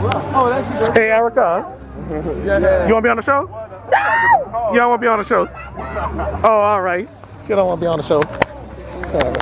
Hey, Erica. You want to be on the show? You don't want to be on the show? Oh, all right. She don't want to be on the show.